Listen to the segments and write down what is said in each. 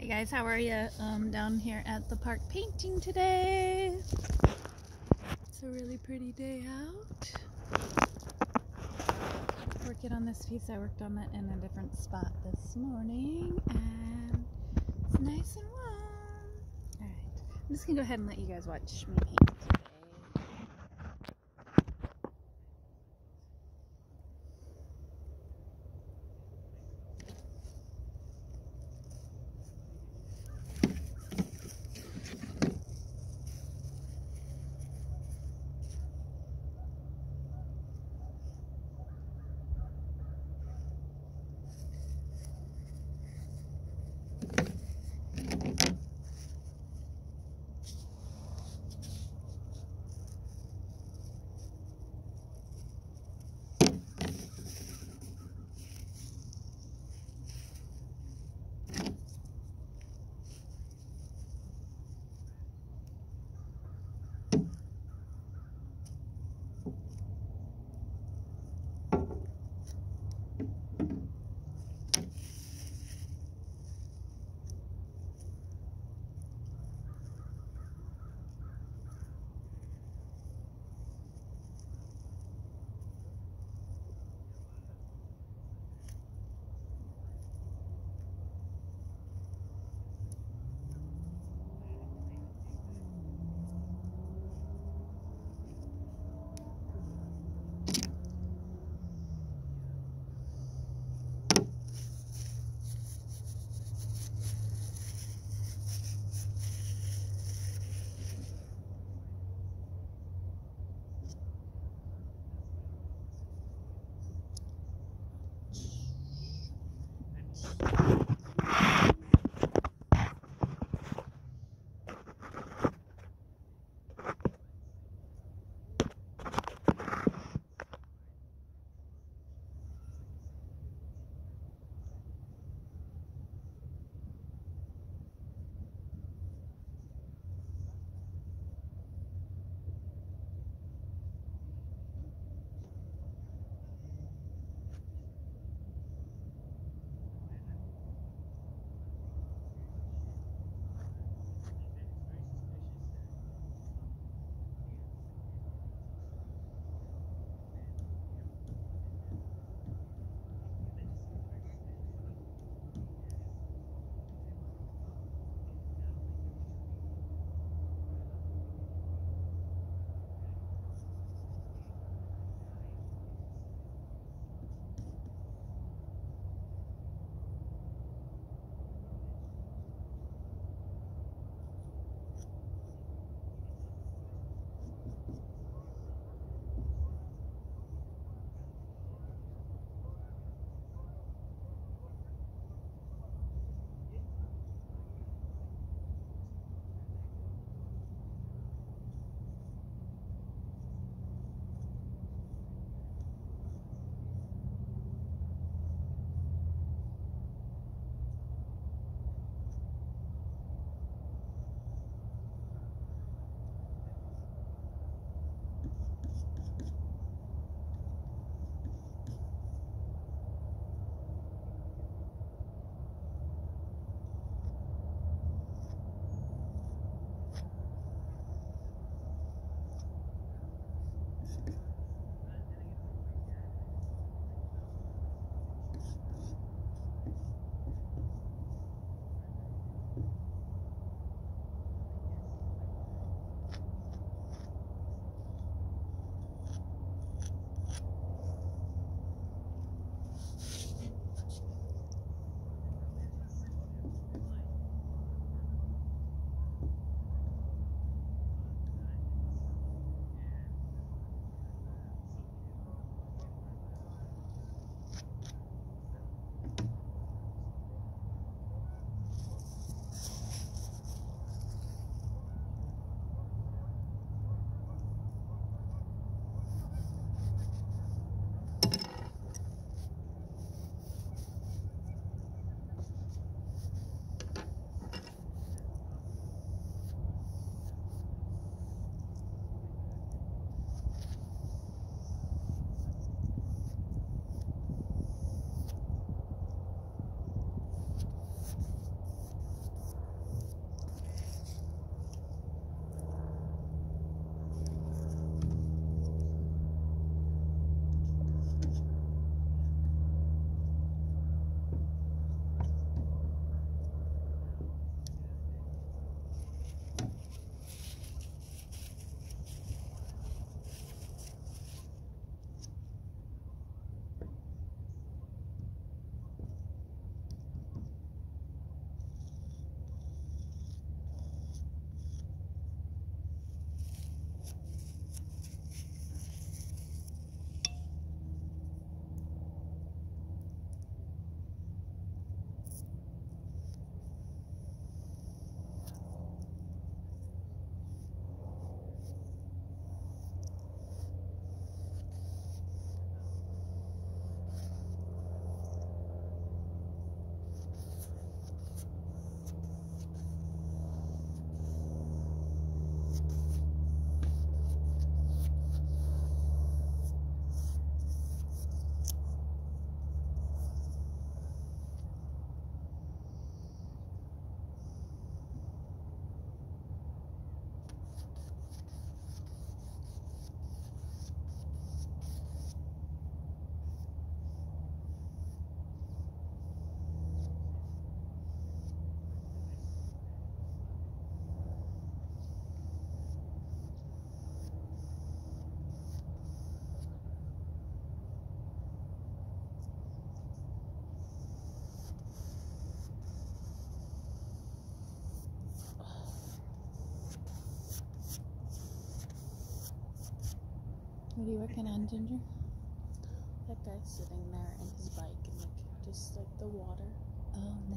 Hey guys, how are you? Down here at the park painting today. It's a really pretty day out. Working on this piece. I worked on it in a different spot this morning, and it's nice and warm. Alright, I'm just gonna go ahead and let you guys watch me paint today. What are you working on, Ginger? That guy's sitting there in his bike and just like the water. Oh, nice.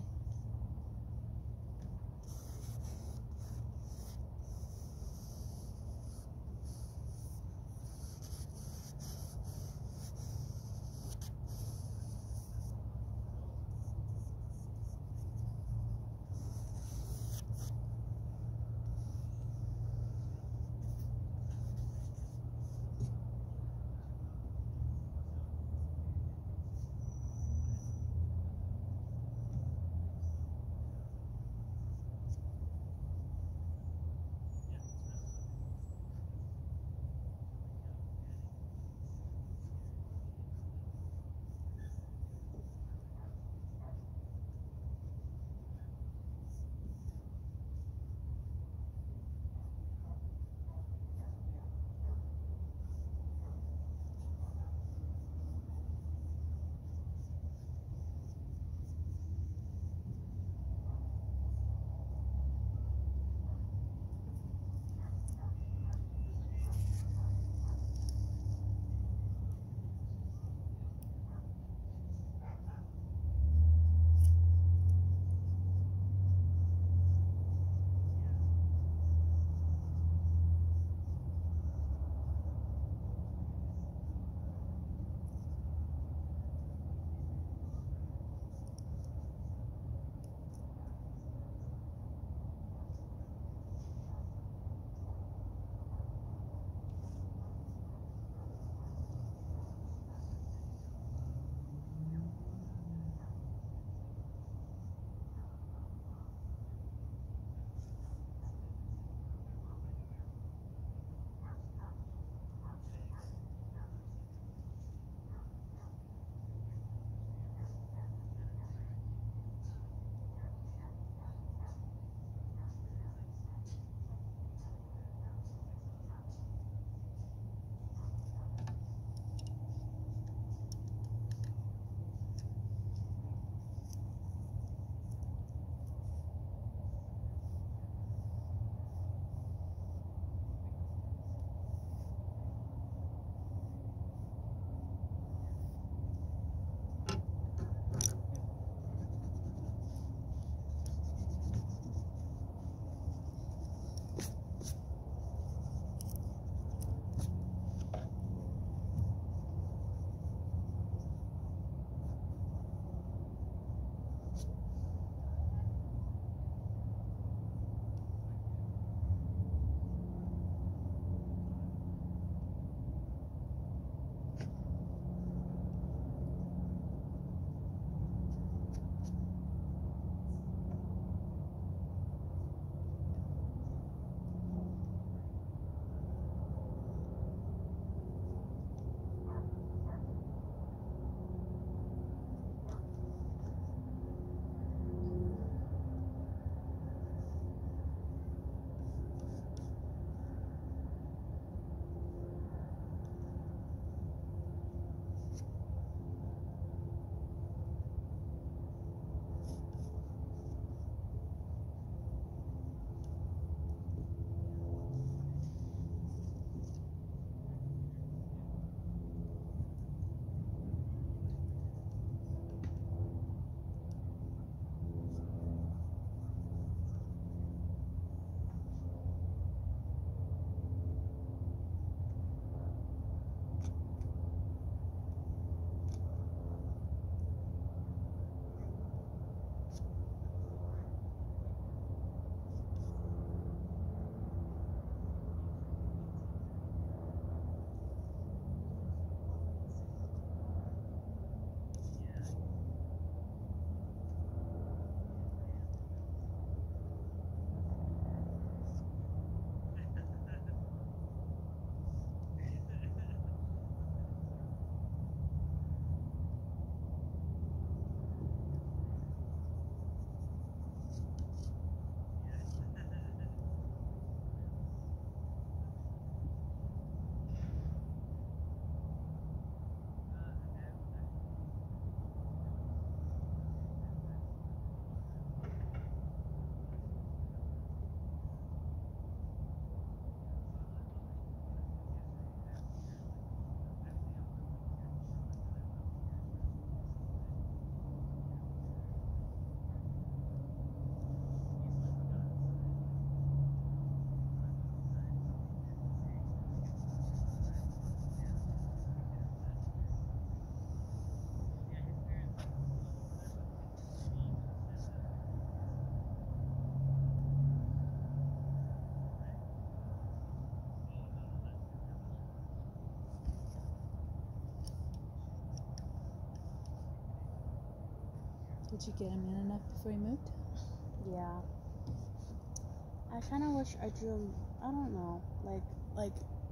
Did you get him in enough before you moved? Yeah. I kind of wish I drew him, I don't know, like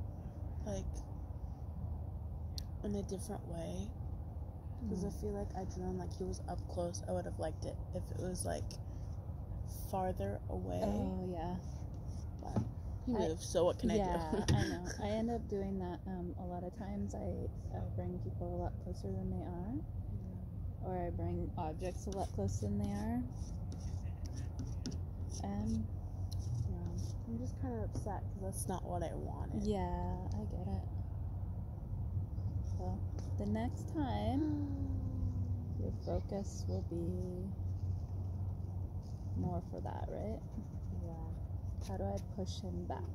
in a different way. Because I feel like I drew him like he was up close. I would have liked it if it was like farther away. Oh, yeah. But he moved, so what can I do? Yeah, I know. I end up doing that a lot of times. I bring people a lot closer than they are. Or I bring objects a lot closer than they are. And Yeah, I'm just kind of upset because that's not what I wanted. yeah, I get it. So the next time, your focus will be more for that, right? Yeah. How do I push him back?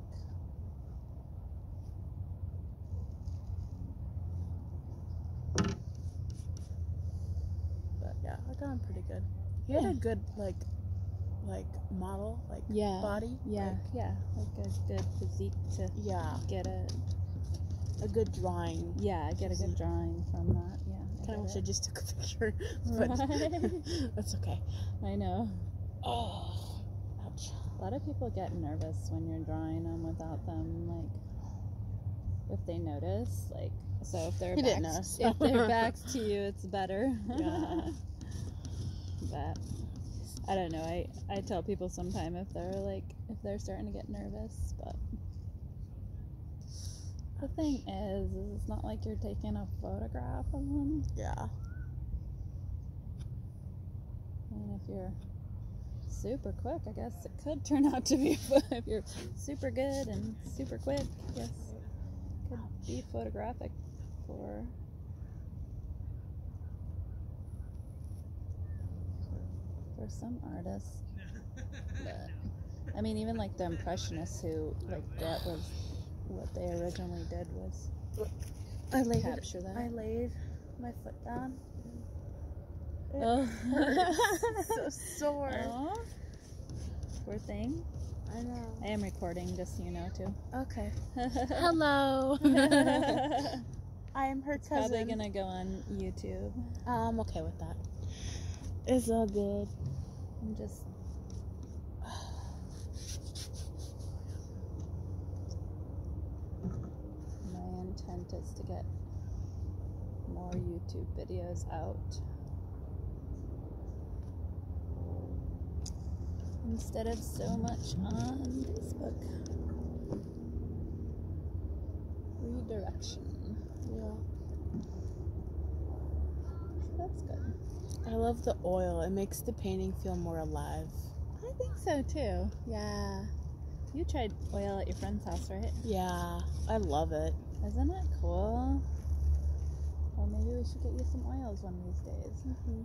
But yeah, I got him pretty good. He had a good like model, like body. Yeah, like a good physique to get a good drawing. Yeah, get a good drawing from that. Yeah. Kind of wish I just took a picture, but that's okay. I know. Oh, ouch. A lot of people get nervous when you're drawing them without them, like, if they notice, like, so if they're if their backs to you, it's better. Yeah. But I don't know. I tell people sometime if they're starting to get nervous, but the thing is it's not like you're taking a photograph of them. Yeah. And if you're super quick, I guess it could turn out to be, if you're super good and super quick, I guess it could be photographic for some artists. But I mean, even like the Impressionists, who like that was what they originally did, was capture that. I laid my foot down. Oh, So sore. Aww. Poor thing. I know. I am recording, just so you know, too. Okay. Hello. I am her cousin. Probably gonna go on YouTube. I'm okay with that. It's all good. I'm just my intent is to get more YouTube videos out instead of so much on Facebook. Redirection. Yeah. So that's good. I love the oil. It makes the painting feel more alive. I think so too. Yeah. You tried oil at your friend's house, right? Yeah. I love it. Isn't it cool? Well, maybe we should get you some oils one of these days.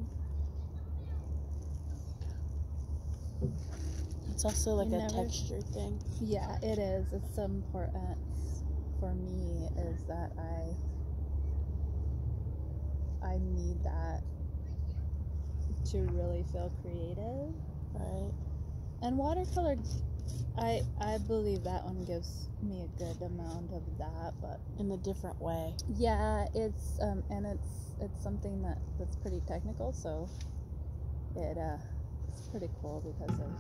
It's also like a texture thing. Yeah, it is. It's important for me is that I need that to really feel creative. Right. And watercolor, I believe that one gives me a good amount of that, but in a different way. yeah, it's and it's something that's pretty technical, so it's pretty cool because of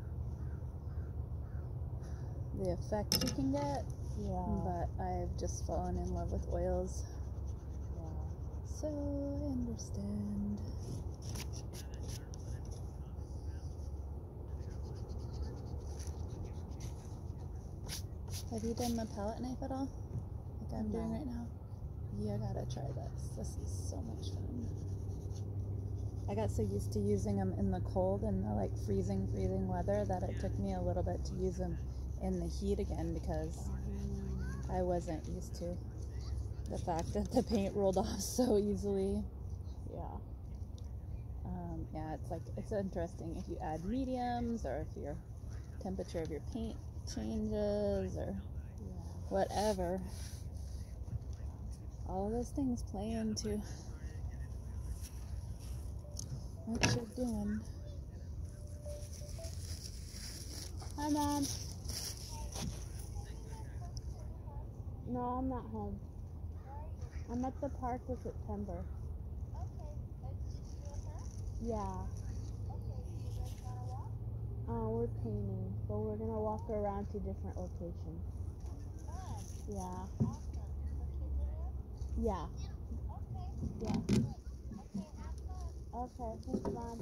the effect you can get. Yeah. But I've just fallen in love with oils. Yeah. So I understand. Have you done the palette knife at all? Like I'm doing right now? You gotta try this. This is so much fun. I got so used to using them in the cold and the like freezing weather that it took me a little bit to use them in the heat again because I wasn't used to the fact that the paint rolled off so easily. Yeah. Yeah, it's interesting if you add mediums or if your temperature of your paint changes or whatever. All of those things play into what you're doing. Hi, Mom. No, I'm not home. I'm at the park with September. Okay. Yeah. we're painting, but we're gonna walk around to different locations. Yeah. Yeah. Yeah. Okay, thanks, Mom.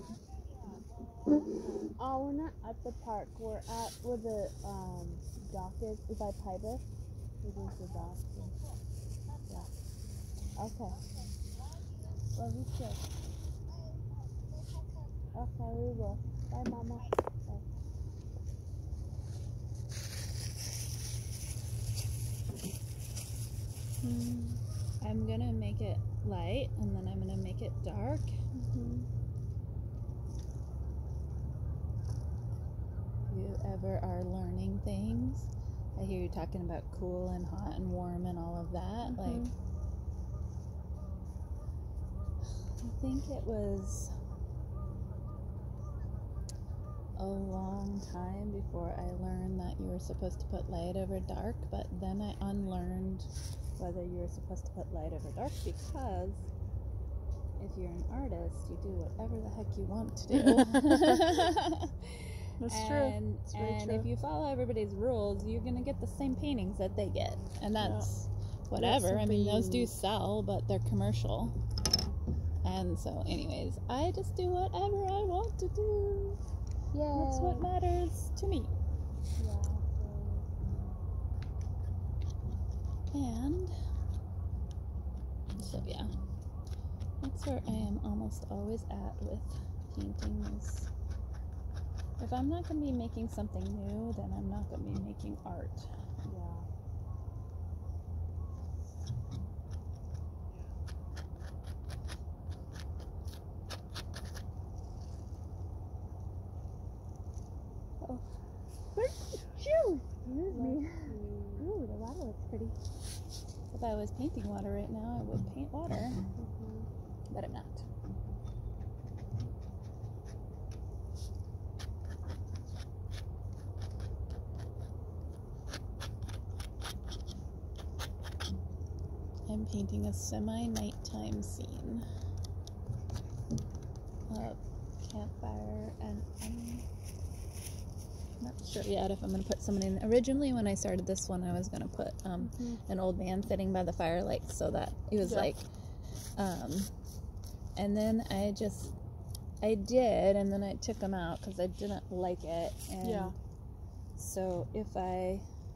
Oh, we're not at the park. We're at where the dock is by Pybus. We're going to the dock. Yeah. Okay. Love you too. Okay, we will. Bye, Mama. Bye. I'm gonna make it light and then I'm gonna make it dark. If you ever are learning things, I hear you talking about cool and hot and warm and all of that. Like, I think it was a long time before I learned that you were supposed to put light over dark, but then I unlearned whether you were supposed to put light over dark, because if you're an artist, you do whatever the heck you want to do. That's true. It's very And true. if you follow everybody's rules, you're gonna get the same paintings that they get, and that's whatever. I mean, those do sell, but they're commercial. And so, anyways, I just do whatever I want to do. Yeah. That's what matters to me. And so, yeah, that's where I am almost always at with painting. Is if I'm not going to be making something new, then I'm not going to be making art. Oh, excuse me. Ooh, the water looks pretty. If I was painting water right now, I would paint water, but I'm not. I'm painting a semi-nighttime scene of campfire, and I'm not sure yet if I'm going to put somebody in. Originally, when I started this one, I was going to put an old man sitting by the firelight, so that it was like, and then I did, and then I took them out because I didn't like it, and so if I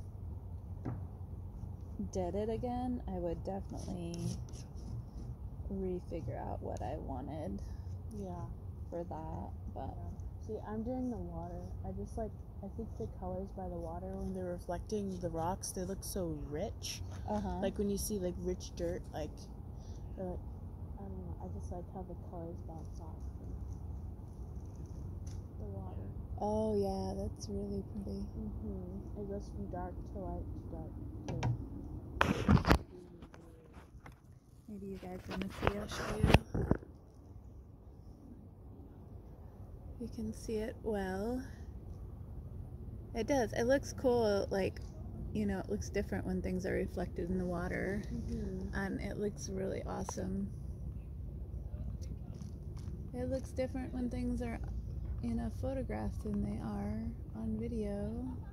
did it again, I would definitely refigure out what I wanted for that. But see, I'm doing the water. I think the colors by the water, when they're reflecting the rocks, they look so rich. Like when you see like rich dirt, like they're like, I don't know, I just like how the colors bounce off the water. Oh yeah, that's really pretty. It goes from dark to light to dark to... Maybe you guys want to see, I'll show you. You can see it well. It does. It looks cool, like, you know, it looks different when things are reflected in the water. And it looks really awesome. It looks different when things are, you know, photographed than they are on video.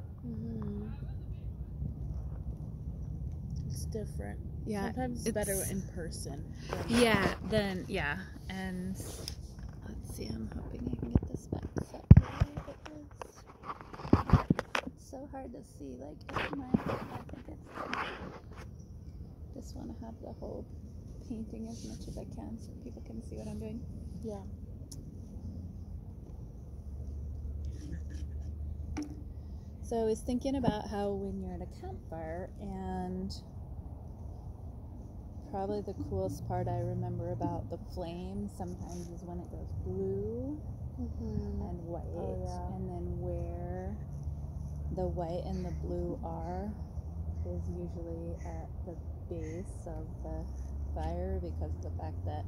It's different. Yeah. Sometimes it's better in person. Yeah, then, yeah. And let's see, I'm hoping I can get this back set right. It's so hard to see, like, I think it's just want to have the whole painting as much as I can so people can see what I'm doing. Yeah. So I was thinking about how when you're at a campfire, and probably the coolest part I remember about the flame sometimes is when it goes blue and white, and then where the white and the blue are is usually at the base of the fire, because of the fact that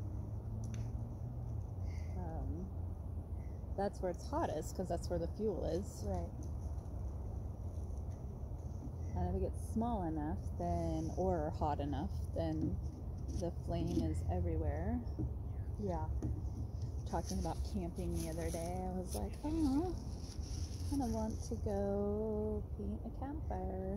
that's where it's hottest, because that's where the fuel is. And if it gets small enough, then, or hot enough, then the flame is everywhere. Talking about camping the other day, I was like, oh, kind of want to go paint a campfire.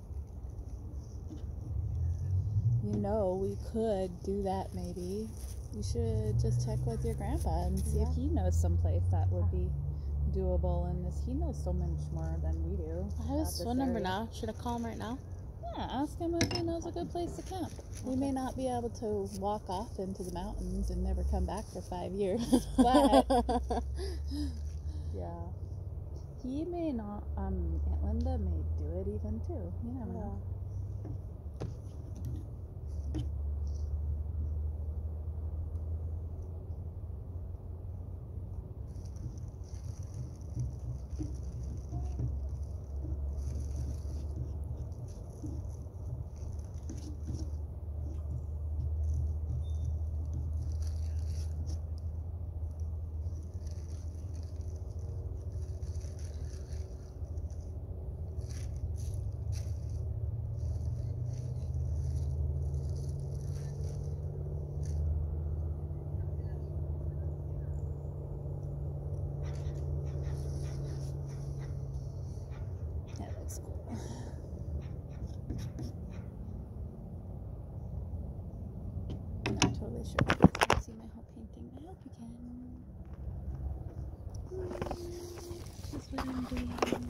You know, we could do that maybe. You should just check with your grandpa and see if he knows someplace that would be doable. And he knows so much more than we do. I have his phone number now. Should I call him right now? Yeah, ask him if he knows a good place to camp. We may not be able to walk off into the mountains and never come back for 5 years, but yeah, he may not. Aunt Linda may do it even too. You never know. Totally sure you can see my whole painting. I hope you can. That's what I'm doing.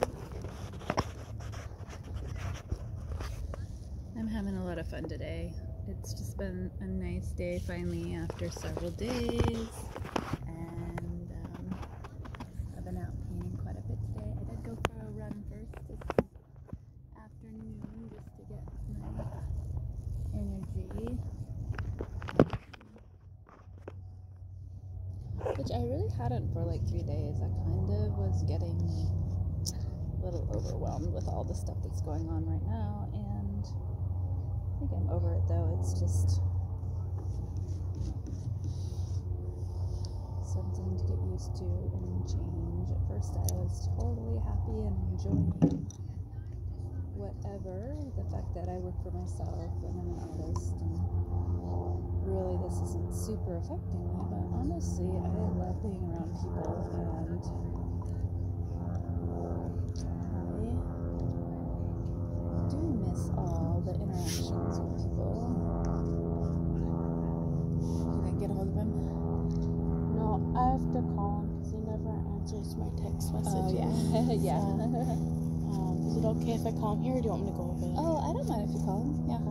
I'm having a lot of fun today. It's just been a nice day finally after several days. And I've been out painting quite a bit today. I did go for a run first this afternoon just to get my energy. Which I really hadn't for like 3 days. I kind of was getting a little overwhelmed with all the stuff that's going on right now, and I think I'm over it though. It's just something to get used to and change. At first I was totally happy and enjoying whatever, the fact that I work for myself and I'm an artist, and really this isn't super affecting me, but honestly I love being around people, and I do miss all the interactions with people. You didn't get a hold of him? No, I have to call him because he never answers my text messages. Oh yeah. Is it okay if I call him here, or do you want me to go over there? Oh, I don't mind if you call him. Yeah.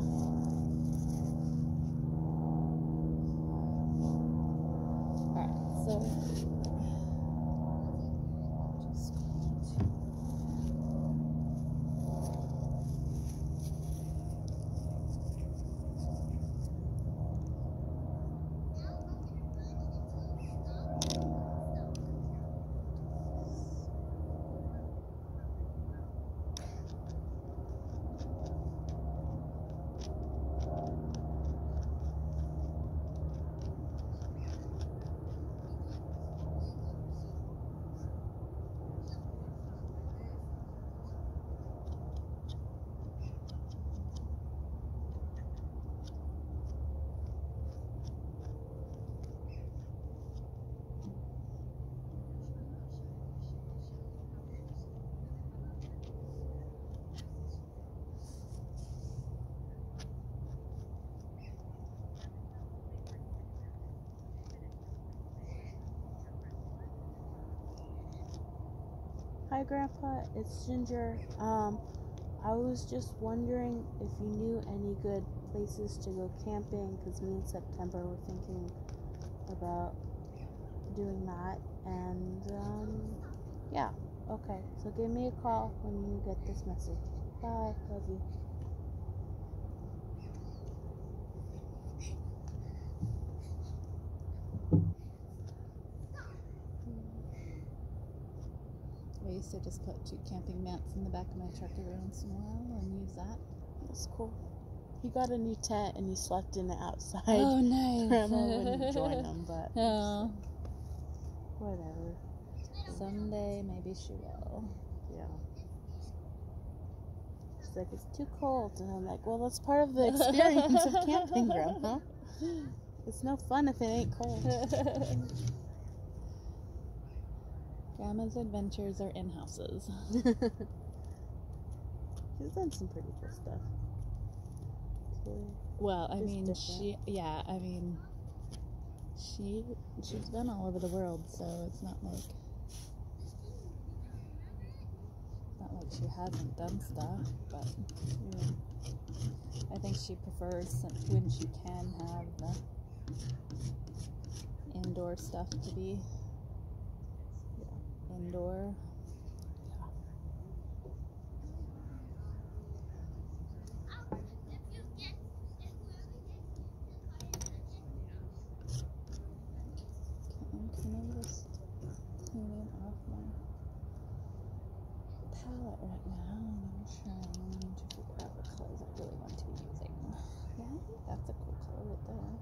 So, just going to... Hi Grandpa, it's Ginger. I was just wondering if you knew any good places to go camping, because me and September were thinking about doing that, and yeah, okay, so give me a call when you get this message. Bye, love you. I used to just put 2 camping mats in the back of my truck every once in a while and use that. That's cool. He got a new tent and he slept in it outside. Oh, nice. Grandma wouldn't join him, but oh. Whatever. Someday maybe she will. Yeah. She's like, it's too cold, and I'm like, well, that's part of the experience of camping, Grandma. It's no fun if it ain't cold. Grandma's adventures are in houses. She's done some pretty cool stuff. Well, I Just mean, different. she's been all over the world, so it's not like she hasn't done stuff, but I think she prefers when she can have the indoor stuff to be indoor. I'm kind of just cleaning off my palette right now, and I'm trying to figure out what colors I really want to be using. Yeah, I think that's a cool color right there.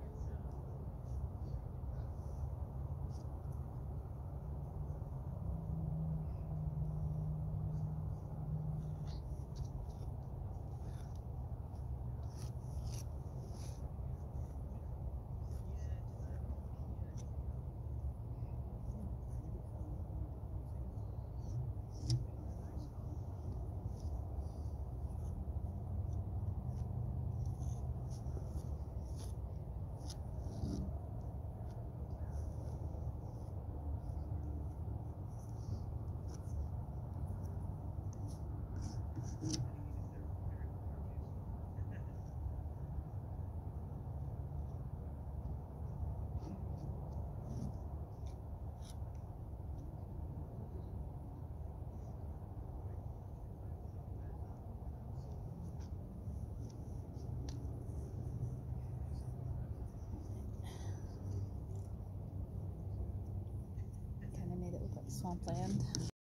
Kind of made it look like swampland.